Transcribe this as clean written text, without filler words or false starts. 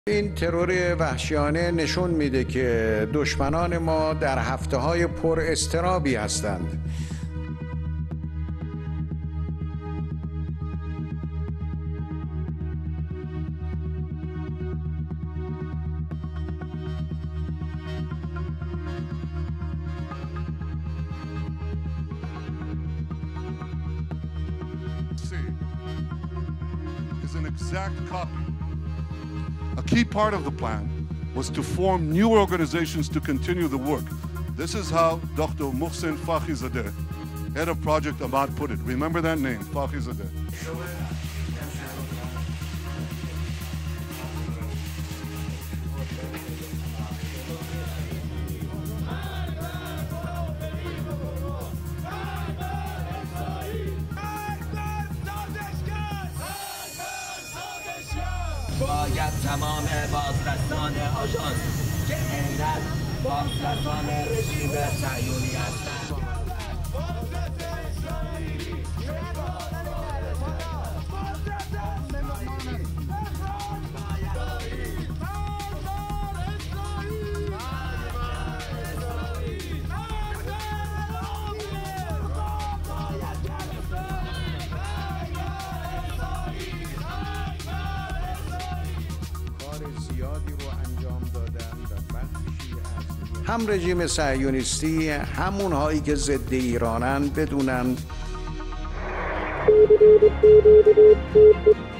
این ترور وحشیانه نشون میده که دشمنان ما در هفته‌های پر اضطرابی هستند. Is an exact copy. A key part of the plan was to form new organizations to continue the work. This is how Dr. Mohsen Fakhrizadeh, head of Project Absard, put it. Remember that name, Fakhrizadeh. باید تمام بازرسان آژانس که عیناً بازرسان رژیم صهیونی هستند. زیادی رو انجام دادن و بخشی از هم رژیم صهیونیستی همونهایی که ضد ایرانن بدونن